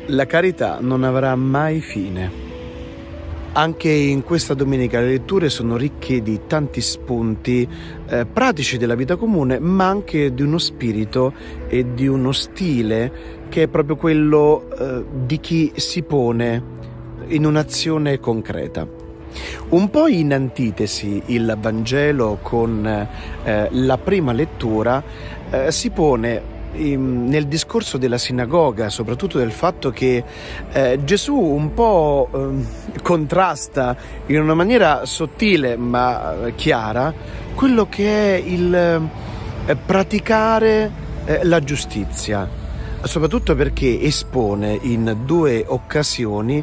La carità non avrà mai fine. Anche in questa domenica le letture sono ricche di tanti spunti pratici della vita comune, ma anche di uno spirito e di uno stile che è proprio quello di chi si pone in un'azione concreta. Un po' in antitesi il Vangelo con la prima lettura si pone nel discorso della sinagoga, soprattutto del fatto che Gesù un po' contrasta in una maniera sottile ma chiara quello che è il praticare la giustizia, soprattutto perché espone in due occasioni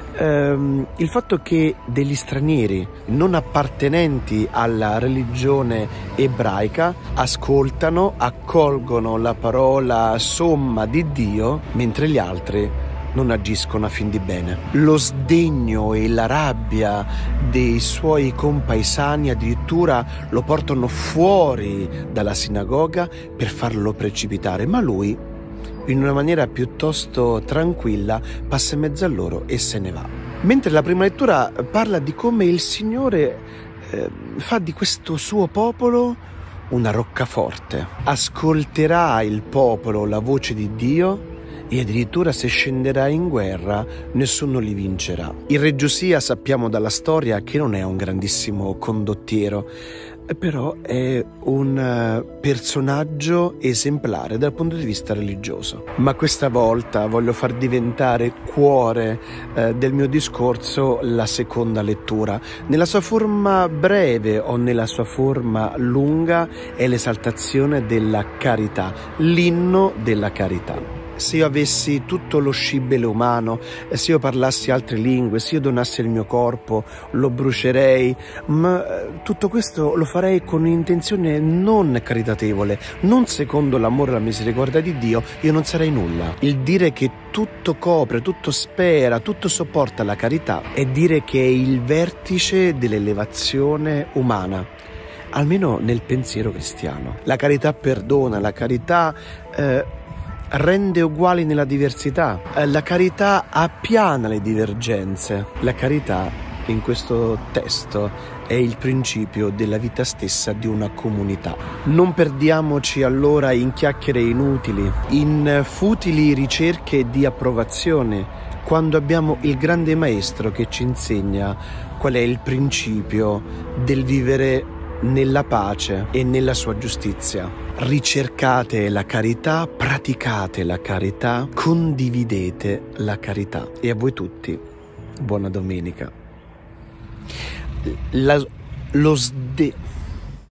il fatto che degli stranieri non appartenenti alla religione ebraica ascoltano, accolgono la parola somma di Dio, mentre gli altri non agiscono a fin di bene. Lo sdegno e la rabbia dei suoi compaesani addirittura lo portano fuori dalla sinagoga per farlo precipitare, ma lui, in una maniera piuttosto tranquilla, passa in mezzo a loro e se ne va. Mentre la prima lettura parla di come il Signore fa di questo suo popolo una roccaforte. Ascolterà il popolo la voce di Dio e addirittura se scenderà in guerra nessuno li vincerà. Il re Giosia sappiamo dalla storia che non è un grandissimo condottiero, però è un personaggio esemplare dal punto di vista religioso. Ma questa volta voglio far diventare cuore del mio discorso la seconda lettura. Nella sua forma breve o nella sua forma lunga è l'esaltazione della carità, l'inno della carità. Se io avessi tutto lo scibile umano, se io parlassi altre lingue, se io donassi il mio corpo, lo brucerei, ma tutto questo lo farei con un'intenzione non caritatevole, non secondo l'amore e la misericordia di Dio, io non sarei nulla. Il dire che tutto copre, tutto spera, tutto sopporta la carità è dire che è il vertice dell'elevazione umana, almeno nel pensiero cristiano. La carità perdona, la carità rende uguali nella diversità, la carità appiana le divergenze. La carità in questo testo è il principio della vita stessa di una comunità. Non perdiamoci allora in chiacchiere inutili, in futili ricerche di approvazione, quando abbiamo il grande maestro che ci insegna qual è il principio del vivere nella pace e nella sua giustizia. Ricercate la carità, praticate la carità, condividete la carità. E a voi tutti, buona domenica.